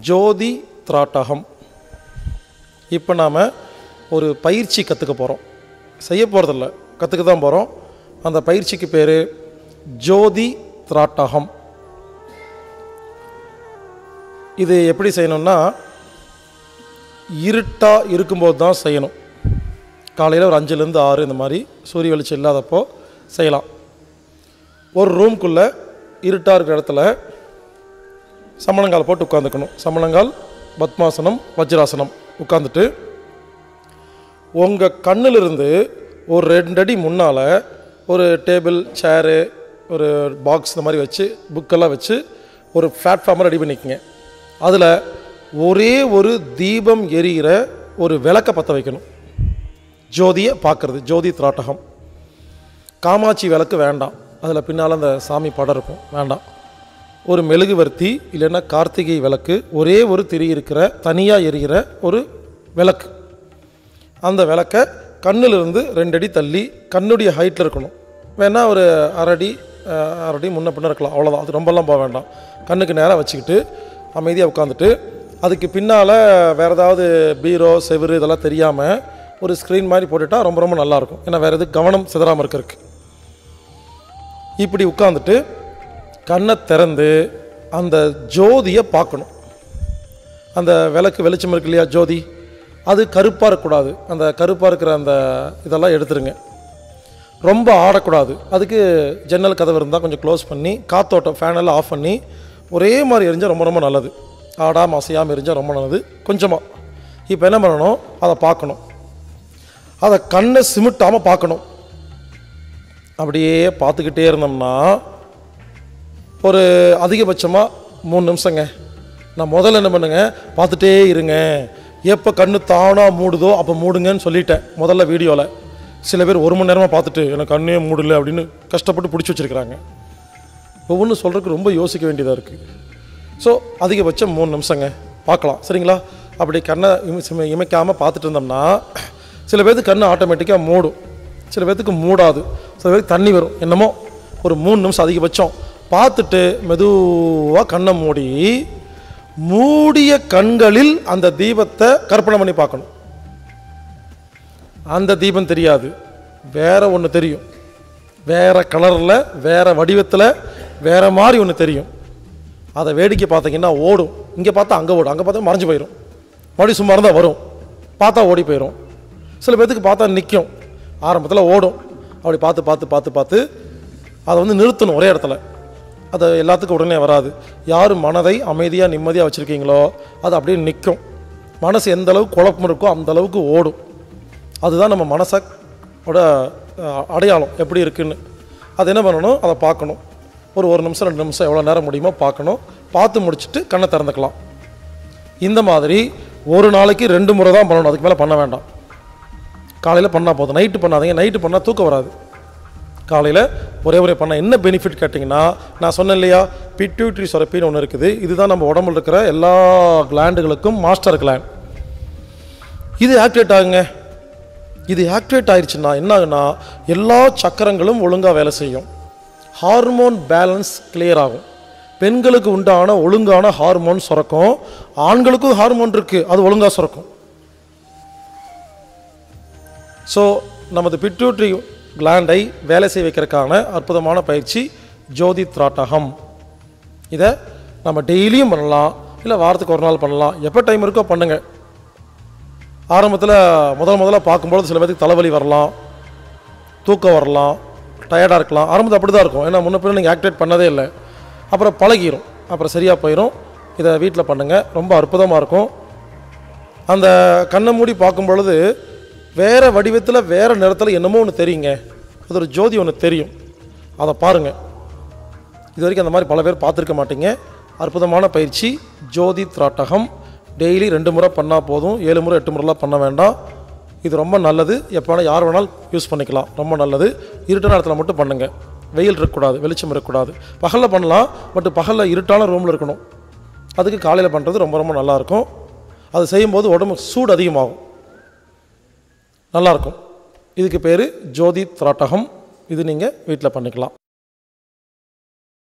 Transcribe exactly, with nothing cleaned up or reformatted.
ஜோதி திராட்டகம். இப்போ நாம் ஒரு பயிற்சி கற்றுக்க போகிறோம். செய்ய போகிறதில்ல, கற்றுக்க தான் போகிறோம். அந்த பயிற்சிக்கு பேர் ஜோதி திராட்டகம். இது எப்படி செய்யணும்னா, இருட்டாக இருக்கும்போது தான் செய்யணும். காலையில் ஒரு அஞ்சுலேருந்து ஆறு இந்த மாதிரி சூரிய வெளிச்சம் இல்லாதப்போ செய்யலாம். ஒரு ரூம்குள்ளே இருட்டாக இருக்கிற இடத்துல சமணங்கால் போட்டு உட்காந்துக்கணும். சமணங்கால், பத்மாசனம், வஜ்ராசனம் உட்காந்துட்டு உங்கள் கண்ணிலிருந்து ஒரு ரெண்டு அடி முன்னால் ஒரு டேபிள், சேரு, ஒரு பாக்ஸ் இந்த மாதிரி வச்சு புக்கெல்லாம் வச்சு ஒரு பிளாட்ஃபார்மை ரெடி பண்ணிக்கோங்க. அதில் ஒரே ஒரு தீபம் எரிகிற ஒரு விளக்கை பற்ற வைக்கணும். ஜோதியை பார்க்குறது ஜோதி திராட்டகம். காமாட்சி விளக்கு வேண்டாம், அதில் பின்னால் அந்த சாமி படம் இருக்கும், வேண்டாம். ஒரு மெழுகுவர்த்தி இல்லைன்னா கார்த்திகை விளக்கு, ஒரே ஒரு திரி இருக்கிற தனியாக எரிகிற ஒரு விளக்கு. அந்த விளக்கை கண்ணிலிருந்து ரெண்டு அடி தள்ளி கண்ணுடைய ஹைட்டில் இருக்கணும். வேணால் ஒரு அரடி அரடி முன்ன பின்ன இருக்கலாம், அவ்வளோதான். அது ரொம்பலாம் போக வேண்டாம். கண்ணுக்கு நேராக வச்சுக்கிட்டு அமைதியாக உட்காந்துட்டு அதுக்கு பின்னால் வேறு ஏதாவது பீரோ, செவுரு இதெல்லாம் தெரியாமல் ஒரு ஸ்க்ரீன் மாதிரி போட்டுட்டா ரொம்ப ரொம்ப நல்லாயிருக்கும். ஏன்னா வேறு எது கவனம் சிதறாமல் இருக்கிறதுக்கு. இப்படி உட்காந்துட்டு கண்ணை திறந்து அந்த ஜோதியை பார்க்கணும். அந்த விளக்கு வெளிச்சம் இருக்கு இல்லையா, ஜோதி, அது கருப்பாக இருக்கக்கூடாது. அந்த கருப்பாக இருக்கிற அந்த இதெல்லாம் எடுத்துருங்க. ரொம்ப ஆடக்கூடாது. அதுக்கு ஜன்னல் கதவு இருந்தால் கொஞ்சம் க்ளோஸ் பண்ணி காற்றோட்டம் ஃபேனெல்லாம் ஆஃப் பண்ணி ஒரே மாதிரி எரிஞ்சால் ரொம்ப ரொம்ப நல்லது. ஆடாமல் அசையாமல் எரிஞ்சால் ரொம்ப நல்லது. கொஞ்சமாக இப்போ என்ன பண்ணணும், அதை பார்க்கணும். அதை கண்ணை சிமிட்டாமல் பார்க்கணும். அப்படியே பார்த்துக்கிட்டே இருந்தோம்னா ஒரு அதிகபட்சமாக மூணு நிமிஷங்க. நான் முதல்ல என்ன பண்ணுங்க, பார்த்துட்டே இருங்க. எப்போ கண்ணு தானாக மூடுதோ அப்போ மூடுங்கன்னு சொல்லிட்டேன் முதல்ல வீடியோவில். சில பேர் ஒரு மணி நேரமாக பார்த்துட்டு எனக்கு கண்ணே மூடலை அப்படின்னு கஷ்டப்பட்டு பிடிச்சி வச்சுருக்கிறாங்க. ஒவ்வொன்றும் சொல்கிறதுக்கு ரொம்ப யோசிக்க வேண்டியதாக இருக்குது. ஸோ அதிகபட்சம் மூணு நிமிஷங்க பார்க்கலாம், சரிங்களா? அப்படி கண்ணை இமை இமைக்காமல் பார்த்துட்டு இருந்தோம்னா சில பேருக்கு கண்ணு ஆட்டோமேட்டிக்காக மூடும், சில பேர்த்துக்கு மூடாது, சில பேருக்கு தண்ணி வரும். என்னமோ ஒரு மூணு நிமிஷம் அதிகபட்சம் பார்த்துட்டு மெதுவாக கண்ணை மூடி மூடிய கண்களில் அந்த தீபத்தை கற்பனை பண்ணி பார்க்கணும். அந்த தீபம் தெரியாது, வேற ஒன்று தெரியும். வேற கலரில், வேற வடிவத்தில், வேற மாதிரி ஒன்று தெரியும். அதை வேடிக்கை பார்த்தீங்கன்னா ஓடும். இங்கே பார்த்தா அங்கே ஓடும், அங்கே பார்த்தா மறைஞ்சு போயிடும். மறுபடியும் சும்மா இருந்தால் வரும், பார்த்தா ஓடி போயிடும். சில பேர்த்துக்கு பார்த்தா நிற்கும், ஆரம்பத்தில் ஓடும். அப்படி பார்த்து பார்த்து பார்த்து பார்த்து அதை வந்து நிறுத்தணும் ஒரே இடத்துல. அது எல்லாத்துக்கும் உடனே வராது. யார் மனதை அமைதியாக நிம்மதியாக வச்சுருக்கீங்களோ அது அப்படியே நிற்கும். மனசு எந்த அளவுக்கு குழப்பம் இருக்கோ அந்த அளவுக்கு ஓடும். அதுதான் நம்ம மனசோட அடையாளம் எப்படி இருக்குன்னு. அது என்ன பண்ணணும், அதை பார்க்கணும். ஒரு ஒரு நிமிஷம் ரெண்டு நிமிஷம் எவ்வளோ நேரம் முடியுமோ பார்க்கணும். பார்த்து முடிச்சுட்டு கண்ணை திறந்துக்கலாம். இந்த மாதிரி ஒரு நாளைக்கு ரெண்டு முறை தான் பண்ணணும், அதுக்கு மேலே பண்ண வேண்டாம். காலையில் பண்ணால் போதும், நைட்டு பண்ணாதீங்க. நைட்டு பண்ணால் தூக்கம் வராது. காலையில் ஒரே ஒரே பண்ணால் என்ன பெனிஃபிட் கேட்டிங்கன்னா, நான் சொன்னேன் இல்லையா, பிட்யூட்ரி சுரப்பின்னு ஒன்று இருக்குது. இதுதான் நம்ம உடம்புல இருக்கிற எல்லா கிளாண்டுகளுக்கும் மாஸ்டர் கிளாண்ட். இது ஆக்டிவேட் ஆகுங்க. இது ஆக்டிவேட் ஆயிடுச்சுன்னா என்ன ஆகுனா, எல்லா சக்கரங்களும் ஒழுங்காக வேலை செய்யும். ஹார்மோன் பேலன்ஸ் கிளியர் ஆகும். பெண்களுக்கு உண்டான ஒழுங்கான ஹார்மோன் சுரக்கும். ஆண்களுக்கும் ஹார்மோன் இருக்குது, அது ஒழுங்காக சுரக்கும். ஸோ நமது பிட்யூட்ரி கிளாண்டை வேலை செய்ய வைக்கிறதுக்கான அற்புதமான பயிற்சி ஜோதி திராட்டகம். இதை நம்ம டெய்லியும் பண்ணலாம், இல்லை வாரத்துக்கு ஒரு நாள் பண்ணலாம். எப்போ டைம் இருக்கோ பண்ணுங்கள். ஆரம்பத்தில் முதல் முதல்ல பார்க்கும்போது சில பேருக்கு தலைவலி வரலாம், தூக்கம் வரலாம், டயர்டாக இருக்கலாம். ஆரம்பத்தில் அப்படி தான் இருக்கும், ஏன்னா முன்ன பின்ன நீங்கள் ஆக்டிவேட் பண்ணதே இல்லை. அப்புறம் பழகிடும், அப்புறம் சரியாக போயிடும். இதை வீட்டில் பண்ணுங்கள், ரொம்ப அற்புதமாக இருக்கும். அந்த கண்ணை மூடி பார்க்கும் பொழுது வேறு வடிவத்தில் வேறு நிறத்தில் என்னமோ ஒன்று தெரியுங்க. அது ஒரு ஜோதி ஒன்று தெரியும், அதை பாருங்கள். இது வரைக்கும் அந்த மாதிரி பல பேர் பார்த்துருக்க மாட்டீங்க. அற்புதமான பயிற்சி ஜோதி திராட்டகம். டெய்லி ரெண்டு முறை பண்ணால் போதும், ஏழு முறை எட்டு முறைலாம் பண்ண வேண்டாம். இது ரொம்ப நல்லது. எப்போ வேணால் யார் வேணாலும் யூஸ் பண்ணிக்கலாம், ரொம்ப நல்லது. இருட்டான இடத்துல மட்டும் பண்ணுங்கள். வெயில் இருக்கக்கூடாது, வெளிச்சம் இருக்கக்கூடாது. பகலில் பண்ணலாம், பட் பகலில் இருட்டான ரூமில் இருக்கணும். அதுக்கு காலையில் பண்ணுறது ரொம்ப ரொம்ப நல்லாயிருக்கும். அது செய்யும்போது உடம்பு சூடு அதிகமாகும், நல்லாயிருக்கும். இதுக்கு பேர் ஜோதி திராட்டகம். இது நீங்கள் வீட்டில் பண்ணிக்கலாம்.